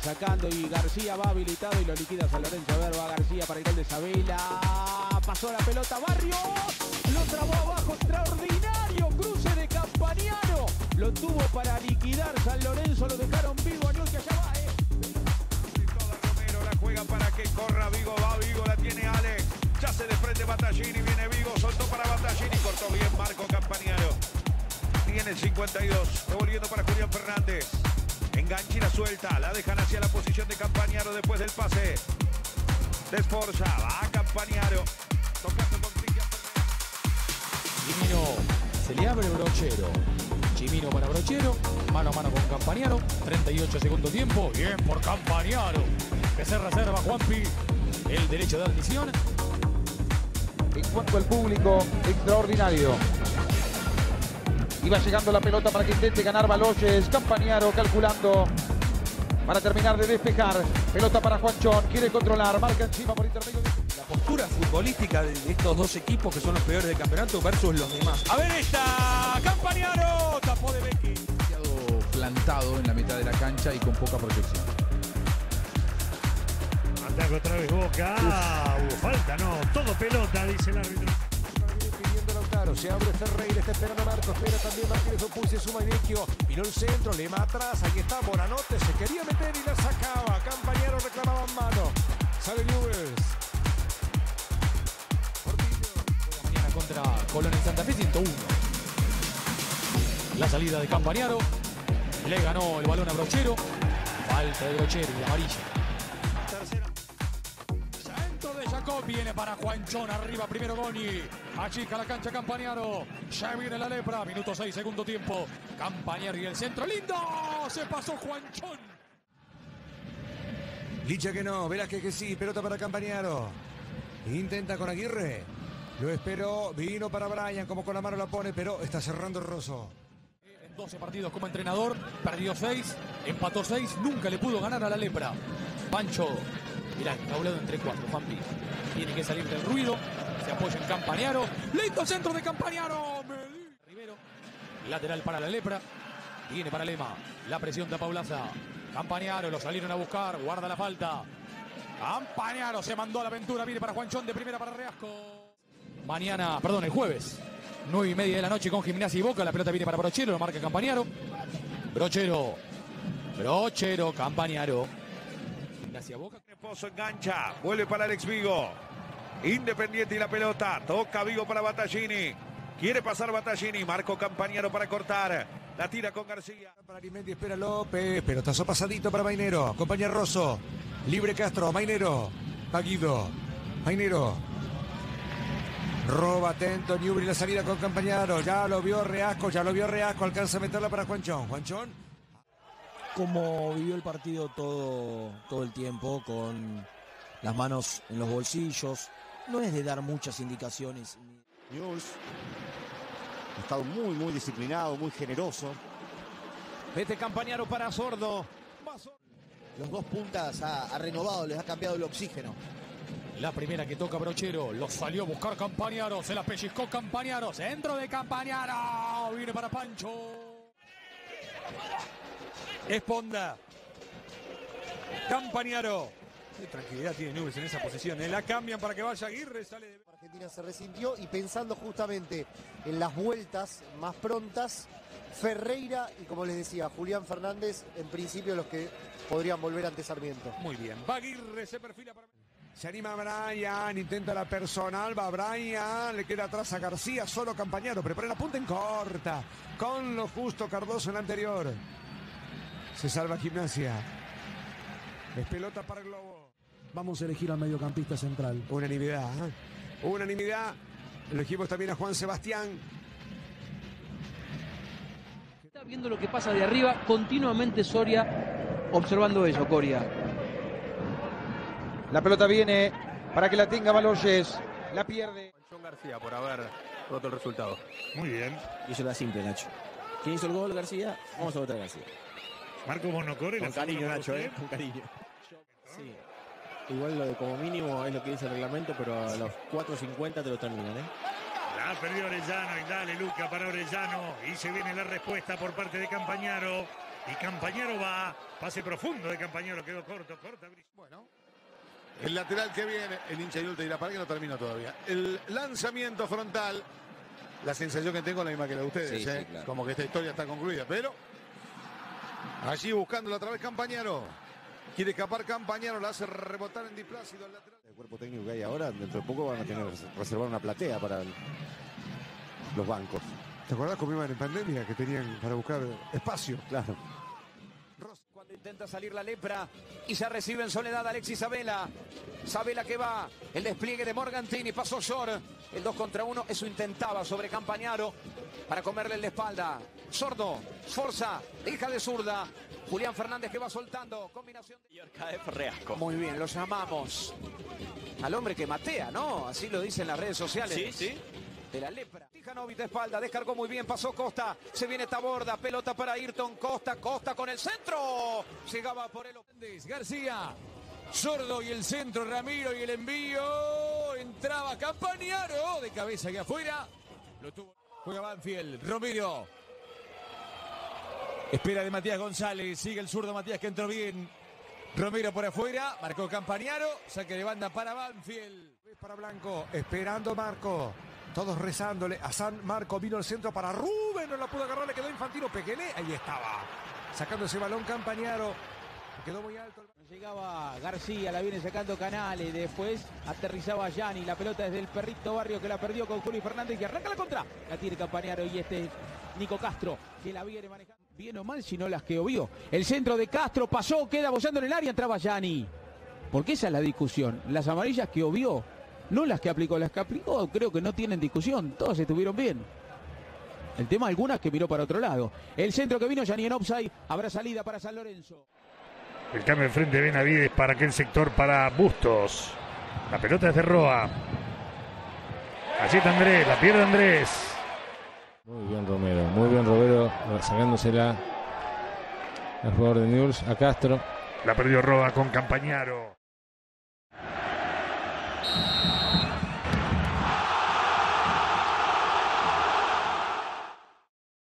sacando y García va habilitado y lo liquida San Lorenzo. A ver, va García para el gol de Sabela. Pasó la pelota, Barrios. Lo trabó abajo, extraordinario. Cruce de Campagnaro. Lo tuvo para liquidar San Lorenzo. Lo dejaron vivo. Añol que allá va, Romero la juega para que corra Vigo. Va Vigo, la tiene Alex. Ya se desprende Battaglini. Viene Vigo, soltó para Battaglini. Cortó bien Marco Campagnaro. Tiene el 52. Devolviendo para Julián Fernández. Engancha y la suelta. La dejan hacia la posición de Campagnaro después del pase. De Sforza. Va Campagnaro. Tocando con Cristian Fernández. Chimino, se le abre Brochero. Chimino para Brochero. Mano a mano con Campagnaro. 38 segundo tiempo. Bien por Campagnaro. Que se reserva Juanpi el derecho de admisión. En cuanto al público, extraordinario. Iba llegando la pelota para que intente ganar Baloyes. Campagnaro calculando para terminar de despejar. Pelota para Juanchón. Quiere controlar. Marca encima por intermedio de... La postura futbolística de estos dos equipos que son los peores del campeonato versus los demás. A ver esta. Campagnaro. Tapó de Becky. Demasiado plantado en la mitad de la cancha y con poca proyección. Ataca otra vez Boca. Hubo falta, no. Todo pelota, dice el árbitro. pidiendo Lautaro. Se abre Ferreira. Está esperando a Marcos. Espera también Martínez Opuse. Suma Vecchio. Miró el centro. Lema atrás. Ahí está Bonanote. Se quería meter y la sacaba. Campagnaro reclamaba en mano. Sale Newell's. Mañana contra Colón en Santa Fe, 101. La salida de Campagnaro. Le ganó el balón a Brochero. Falta de Brochero y amarilla. Tercera. Centro de Jacob. Viene para Juanchón. Arriba primero Goni. Achica la cancha Campagnaro. Ya viene la lepra. Minuto 6, segundo tiempo. Campagnaro y el centro. ¡Lindo! Se pasó Juanchón. Licha que no, Velázquez que sí, pelota para Campagnaro. Intenta con Aguirre. Lo esperó, vino para Brian, como con la mano la pone, pero está cerrando Rosso. En 12 partidos como entrenador, perdió 6, empató 6, nunca le pudo ganar a la lepra. Pancho, mirá, enjaulado entre 4, Juanpi. Tiene que salir del ruido, se apoya en Campagnaro. ¡Lindo centro de Campagnaro! Rivero, lateral para la lepra. Viene para Lema, la presión de Paulaza. Campagnaro, lo salieron a buscar, guarda la falta. Campagnaro se mandó a la aventura, viene para Juanchón, de primera para Reasco. Mañana, perdón, el jueves, 9:30 de la noche con Gimnasia y Boca. La pelota viene para Brochero, lo marca Campagnaro. Brochero, Campagnaro. Gimnasia Boca. Pozo engancha, vuelve para Alex Vigo. Independiente y la pelota. Toca Vigo para Battaglini. Quiere pasar Battaglini. Marco Campagnaro para cortar. La tira con García. Para Arimendi, espera López. Pelotazo pasadito para Mainero. Acompaña Rosso. Libre Castro. Mainero. Paguido. Mainero. Roba atento Newbery la salida con Campagnaro. Ya lo vio Reasco. Alcanza a meterla para Juanchón. Juanchón. Como vivió el partido todo el tiempo, con las manos en los bolsillos. No es de dar muchas indicaciones. Newell's ha estado muy disciplinado, muy generoso. Vete Campagnaro para Sordo. Los dos puntas ha renovado, les ha cambiado el oxígeno. La primera que toca Brochero, lo salió a buscar Campagnaro, se la pellizcó Campagnaro, centro de Campagnaro, viene para Pancho. Esponda. Campagnaro. Qué tranquilidad tiene Newell's en esa posición. La cambian para que vaya Aguirre, sale de... Argentina se resintió y pensando justamente en las vueltas más prontas, Ferreira y, como les decía, Julián Fernández, en principio los que podrían volver ante Sarmiento. Muy bien. Va Aguirre, se perfila para... Se anima Brian, intenta la personal, va Brian, le queda atrás a García, solo Campagnaro, prepara la punta en corta, con lo justo Cardoso en la anterior. Se salva Gimnasia. Es pelota para el Globo. Vamos a elegir al mediocampista central. Unanimidad, unanimidad. Elegimos también a Juan Sebastián. Está viendo lo que pasa de arriba, continuamente Soria observando eso, Coria. La pelota viene para que la tenga Baloyes. La pierde. John García por haber roto el resultado. Muy bien. Hizo la simple, Nacho. ¿Quién hizo el gol, García? Vamos a votar a García. Marco Bonocore. Con cariño, Nacho, con cariño. Sí. Igual lo de como mínimo es lo que dice el reglamento, pero a los 4:50 te lo terminan, La perdió Orellano y dale Luca para Orellano. Y se viene la respuesta por parte de Campagnaro. Y Campañaro va. Pase profundo de Campañaro. Quedó corto. Bueno. El lateral que viene, el hincha de te dirá, ¿para qué no termina todavía? El lanzamiento frontal, la sensación que tengo es la misma que la de ustedes, Sí, claro. Como que esta historia está concluida, pero allí buscándolo otra vez Campañaro. Quiere escapar Campañaro, la hace rebotar en Diplácido al lateral. El cuerpo técnico que hay ahora, dentro de poco van a tener que reservar una platea para los bancos. ¿Te acordás cómo iban en pandemia? Que tenían para buscar espacio. Claro. Cuando intenta salir la lepra y se recibe en soledad Alexis Sabela. Sabela que va, el despliegue de Morgantini, pasó Short. El 2 contra 1, eso intentaba sobre Campañaro para comerle en la espalda. Sordo, Forza, deja de zurda. Julián Fernández que va soltando, combinación de... Y Arcae Reasco. Muy bien, lo llamamos al hombre que matea, ¿no? Así lo dicen las redes sociales. Sí, sí. De la lepra. Tijanovic de espalda, descargó muy bien, pasó Costa, se viene Taborda, pelota para Ayrton, Costa con el centro. Llegaba por el... García, Sordo y el centro, Ramiro y el envío. Entraba Campañaro de cabeza aquí afuera. Lo tuvo. Juega Banfield, Romero. Espera de Matías González, sigue el zurdo Matías que entró bien. Romero por afuera, marcó Campañaro, saque de banda para Banfield. Para Blanco, esperando Marco. Todos rezándole a San Marco. Vino el centro para Rubén. No la pudo agarrar, le quedó Infantino. Pequené, ahí estaba. Sacando ese balón Campañaro. Quedó muy alto. Llegaba García, la viene sacando Canales, después aterrizaba Gianni, la pelota desde el Perrito Barrio que la perdió con Juli Fernández y arranca la contra. La tiene Campañaro y Nico Castro que la viene manejando. Bien o mal, si no las que vio. El centro de Castro pasó, queda bollando en el área, entraba Gianni. Porque esa es la discusión. Las amarillas que obvió, no las que aplicó, creo que no tienen discusión, todas estuvieron bien. El tema algunas que miró para otro lado. El centro que vino Gianni en offside, habrá salida para San Lorenzo. El cambio de frente de Benavides para aquel sector para Bustos. La pelota es de Roa. Allí está Andrés, la pierde Andrés. Muy bien Romero, sacándosela al jugador de Newell's, a Castro. La perdió Roa con Campañaro.